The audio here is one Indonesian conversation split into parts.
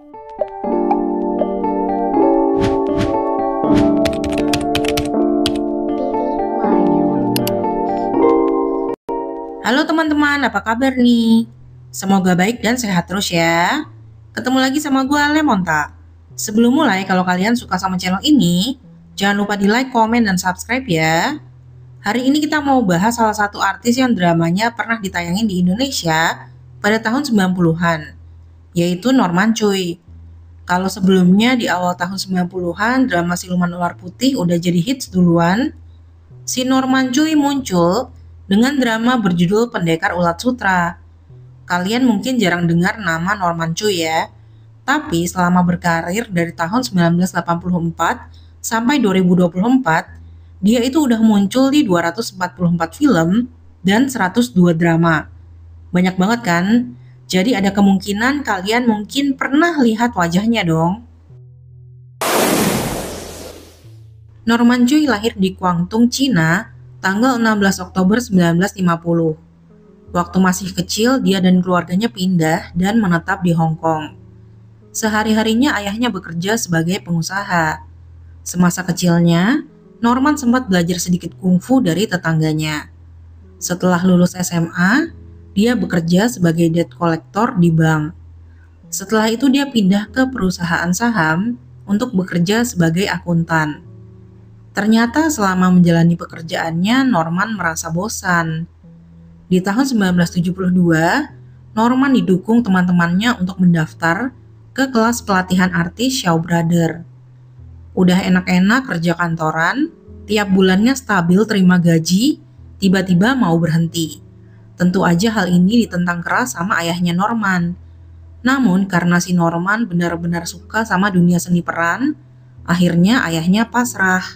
Halo teman-teman, apa kabar nih? Semoga baik dan sehat terus ya. Ketemu lagi sama gue Lemonta. Sebelum mulai, kalau kalian suka sama channel ini, jangan lupa di like, komen, dan subscribe ya. Hari ini kita mau bahas salah satu artis yang dramanya pernah ditayangin di Indonesia pada tahun 90-an, yaitu Norman Choi. Kalau sebelumnya di awal tahun 90-an, drama Siluman Ular Putih udah jadi hits duluan, si Norman Choi muncul dengan drama berjudul Pendekar Ulat Sutra. Kalian mungkin jarang dengar nama Norman Choi ya, tapi selama berkarir dari tahun 1984 sampai 2024, dia itu udah muncul di 244 film dan 102 drama. Banyak banget kan? Jadi ada kemungkinan kalian mungkin pernah lihat wajahnya dong. Norman Choi lahir di Guangdong, Cina, tanggal 16 Oktober 1950. Waktu masih kecil, dia dan keluarganya pindah dan menetap di Hong Kong. Sehari-harinya ayahnya bekerja sebagai pengusaha. Semasa kecilnya, Norman sempat belajar sedikit kungfu dari tetangganya. Setelah lulus SMA, dia bekerja sebagai debt collector di bank. Setelah itu dia pindah ke perusahaan saham untuk bekerja sebagai akuntan. Ternyata selama menjalani pekerjaannya, Norman merasa bosan. Di tahun 1972, Norman didukung teman-temannya untuk mendaftar ke kelas pelatihan artis Shaw Brothers. Udah enak-enak kerja kantoran, tiap bulannya stabil terima gaji, tiba-tiba mau berhenti. Tentu aja hal ini ditentang keras sama ayahnya Norman. Namun karena si Norman benar-benar suka sama dunia seni peran, akhirnya ayahnya pasrah.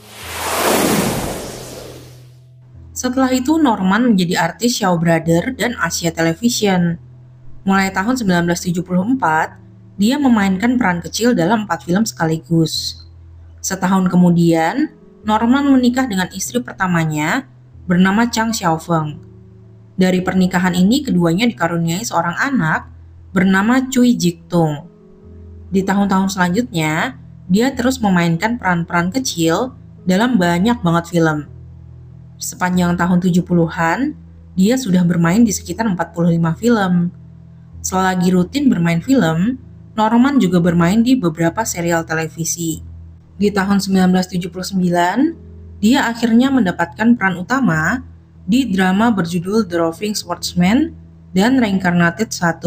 Setelah itu Norman menjadi artis Shaw Brothers dan Asia Television. Mulai tahun 1974, dia memainkan peran kecil dalam 4 film sekaligus. Setahun kemudian, Norman menikah dengan istri pertamanya bernama Chang Xiaofeng. Dari pernikahan ini keduanya dikaruniai seorang anak bernama Cui Jiktung. Di tahun-tahun selanjutnya, dia terus memainkan peran-peran kecil dalam banyak banget film. Sepanjang tahun 70-an, dia sudah bermain di sekitar 45 film. Selagi rutin bermain film, Norman juga bermain di beberapa serial televisi. Di tahun 1979, dia akhirnya mendapatkan peran utama di drama berjudul The Roving Swordsman dan Reincarnated 1.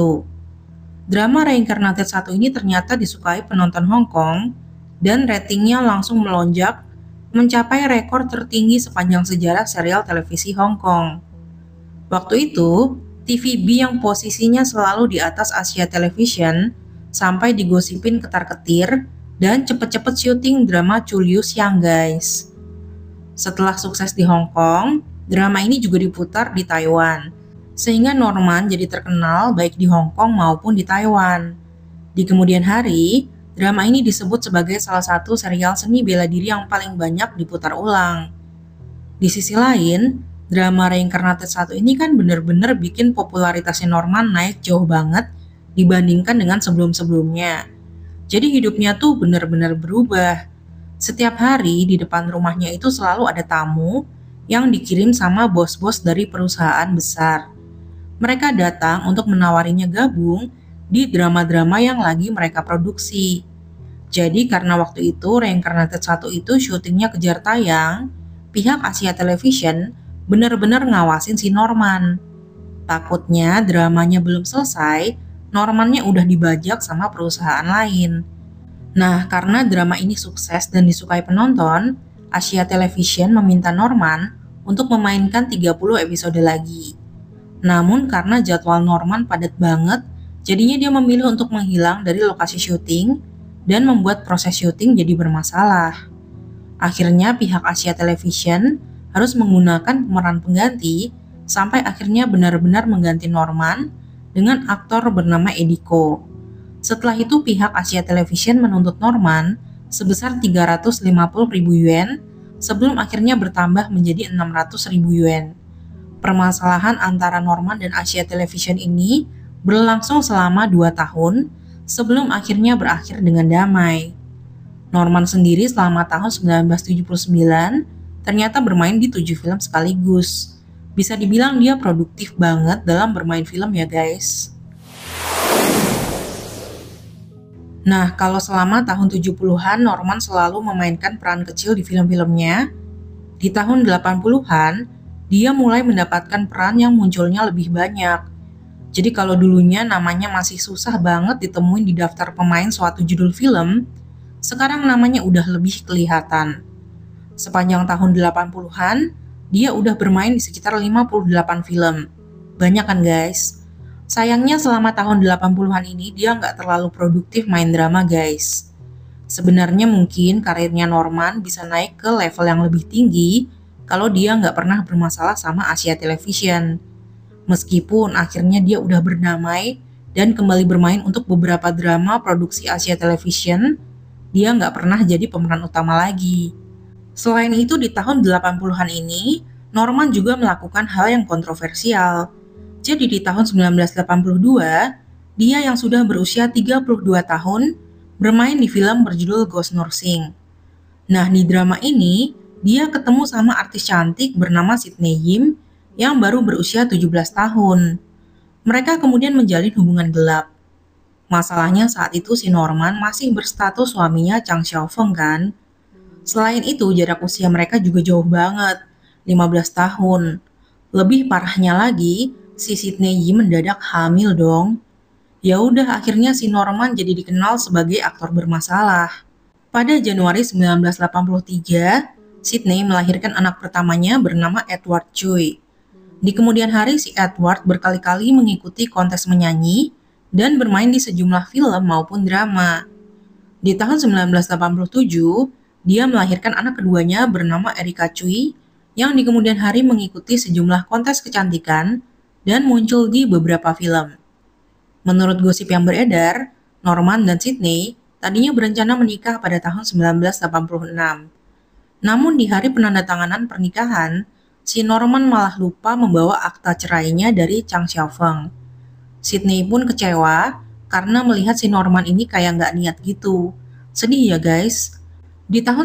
Drama Reincarnated 1 ini ternyata disukai penonton Hong Kong dan ratingnya langsung melonjak mencapai rekor tertinggi sepanjang sejarah serial televisi Hong Kong. Waktu itu, TVB yang posisinya selalu di atas Asia Television sampai digosipin ketar-ketir dan cepet-cepet syuting drama Julius Yang Guys. Setelah sukses di Hong Kong, drama ini juga diputar di Taiwan, sehingga Norman jadi terkenal baik di Hong Kong maupun di Taiwan. Di kemudian hari, drama ini disebut sebagai salah satu serial seni bela diri yang paling banyak diputar ulang. Di sisi lain, drama Reincarnated 1 ini kan bener-bener bikin popularitasnya Norman naik jauh banget dibandingkan dengan sebelum-sebelumnya. Jadi hidupnya tuh bener-bener berubah. Setiap hari di depan rumahnya itu selalu ada tamu yang dikirim sama bos-bos dari perusahaan besar. Mereka datang untuk menawarinya gabung di drama-drama yang lagi mereka produksi. Jadi karena waktu itu Reincarnated 1 itu syutingnya kejar tayang, pihak Asia Television benar-benar ngawasin si Norman. Takutnya dramanya belum selesai, Normannya udah dibajak sama perusahaan lain. Nah, karena drama ini sukses dan disukai penonton, Asia Television meminta Norman untuk memainkan 30 episode lagi. Namun karena jadwal Norman padat banget, jadinya dia memilih untuk menghilang dari lokasi syuting dan membuat proses syuting jadi bermasalah. Akhirnya pihak Asia Television harus menggunakan pemeran pengganti sampai akhirnya benar-benar mengganti Norman dengan aktor bernama Ediko. Setelah itu pihak Asia Television menuntut Norman sebesar 350.000 yuan sebelum akhirnya bertambah menjadi 600.000 yuan. Permasalahan antara Norman dan Asia Television ini berlangsung selama 2 tahun sebelum akhirnya berakhir dengan damai. Norman sendiri selama tahun 1979 ternyata bermain di 7 film sekaligus. Bisa dibilang dia produktif banget dalam bermain film ya guys. Nah, kalau selama tahun 70-an Norman selalu memainkan peran kecil di film-filmnya, di tahun 80-an dia mulai mendapatkan peran yang munculnya lebih banyak. Jadi kalau dulunya namanya masih susah banget ditemuin di daftar pemain suatu judul film, sekarang namanya udah lebih kelihatan. Sepanjang tahun 80-an, dia udah bermain di sekitar 58 film. Banyak kan guys? Sayangnya selama tahun 80-an ini dia nggak terlalu produktif main drama guys. Sebenarnya mungkin karirnya Norman bisa naik ke level yang lebih tinggi kalau dia nggak pernah bermasalah sama Asia Television. Meskipun akhirnya dia udah berdamai dan kembali bermain untuk beberapa drama produksi Asia Television, dia nggak pernah jadi pemeran utama lagi. Selain itu di tahun 80-an ini, Norman juga melakukan hal yang kontroversial. Jadi di tahun 1982, dia yang sudah berusia 32 tahun bermain di film berjudul Ghost Nursing. Nah di drama ini, dia ketemu sama artis cantik bernama Sydney Yim yang baru berusia 17 tahun. Mereka kemudian menjalin hubungan gelap. Masalahnya saat itu si Norman masih berstatus suaminya Chang Xiaofeng kan. Selain itu jarak usia mereka juga jauh banget, 15 tahun. Lebih parahnya lagi, si Sydney Yim mendadak hamil dong. Ya udah akhirnya si Norman jadi dikenal sebagai aktor bermasalah. Pada Januari 1983, Sydney melahirkan anak pertamanya bernama Edward Choi. Di kemudian hari si Edward berkali-kali mengikuti kontes menyanyi dan bermain di sejumlah film maupun drama. Di tahun 1987, dia melahirkan anak keduanya bernama Erika Choi yang di kemudian hari mengikuti sejumlah kontes kecantikan dan muncul di beberapa film. Menurut gosip yang beredar, Norman dan Sydney tadinya berencana menikah pada tahun 1986. Namun di hari penandatanganan pernikahan, si Norman malah lupa membawa akta cerainya dari Chang Xiaofeng. Sydney pun kecewa karena melihat si Norman ini kayak nggak niat gitu. Sedih ya guys. Di tahun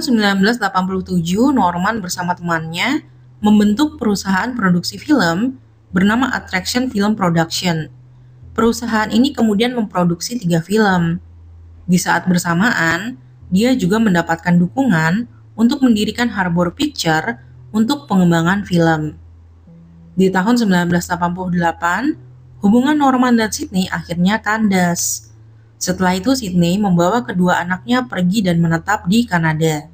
1987, Norman bersama temannya membentuk perusahaan produksi film bernama Attraction Film Production. Perusahaan ini kemudian memproduksi 3 film. Di saat bersamaan, dia juga mendapatkan dukungan untuk mendirikan Harbor Picture untuk pengembangan film. Di tahun 1988, hubungan Norman dan Sydney akhirnya kandas. Setelah itu Sydney membawa kedua anaknya pergi dan menetap di Kanada.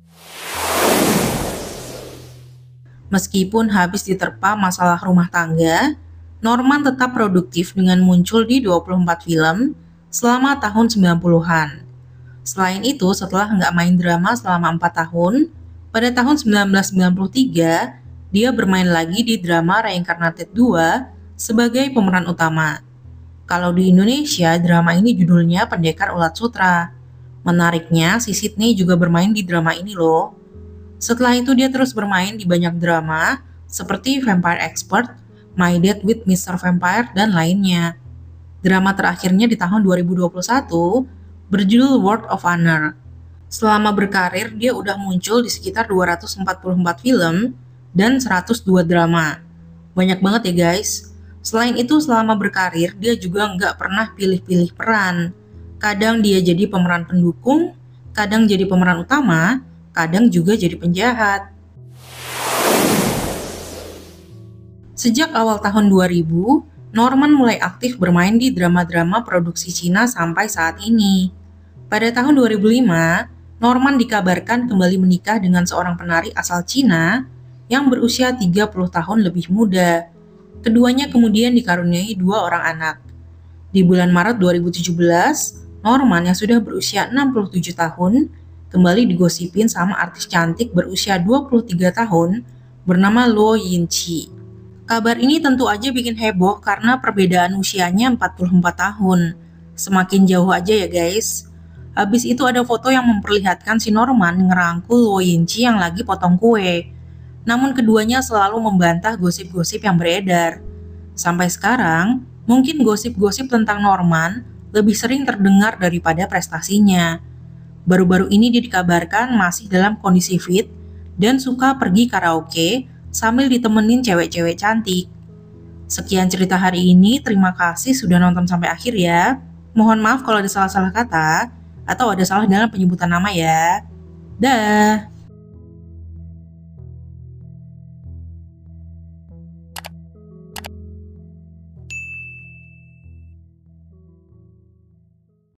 Meskipun habis diterpa masalah rumah tangga, Norman tetap produktif dengan muncul di 24 film selama tahun 90-an. Selain itu, setelah nggak main drama selama 4 tahun, pada tahun 1993, dia bermain lagi di drama Reincarnated 2 sebagai pemeran utama. Kalau di Indonesia, drama ini judulnya Pendekar Ulat Sutra. Menariknya, si Sydney juga bermain di drama ini loh. Setelah itu dia terus bermain di banyak drama, seperti Vampire Expert, My Date with Mr. Vampire, dan lainnya. Drama terakhirnya di tahun 2021 berjudul World of Honor. Selama berkarir, dia udah muncul di sekitar 244 film dan 102 drama. Banyak banget ya guys. Selain itu, selama berkarir, dia juga nggak pernah pilih-pilih peran. Kadang dia jadi pemeran pendukung, kadang jadi pemeran utama, kadang juga jadi penjahat. Sejak awal tahun 2000, Norman mulai aktif bermain di drama-drama produksi Cina sampai saat ini. Pada tahun 2005, Norman dikabarkan kembali menikah dengan seorang penari asal Cina yang berusia 30 tahun lebih muda. Keduanya kemudian dikaruniai 2 orang anak. Di bulan Maret 2017, Norman yang sudah berusia 67 tahun kembali digosipin sama artis cantik berusia 23 tahun bernama Luo Yinqi. Kabar ini tentu aja bikin heboh karena perbedaan usianya 44 tahun. Semakin jauh aja ya guys. Habis itu ada foto yang memperlihatkan si Norman ngerangkul Luo Yinqi yang lagi potong kue. Namun keduanya selalu membantah gosip-gosip yang beredar. Sampai sekarang, mungkin gosip-gosip tentang Norman lebih sering terdengar daripada prestasinya. Baru-baru ini dia dikabarkan masih dalam kondisi fit dan suka pergi karaoke sambil ditemenin cewek-cewek cantik. Sekian cerita hari ini, terima kasih sudah nonton sampai akhir ya. Mohon maaf kalau ada salah-salah kata atau ada salah dalam penyebutan nama ya. Dah.